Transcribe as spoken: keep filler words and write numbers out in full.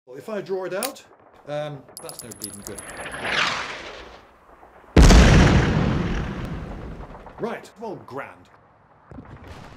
Well, if I draw it out, um, that's no bleeding good. Right, well, grand.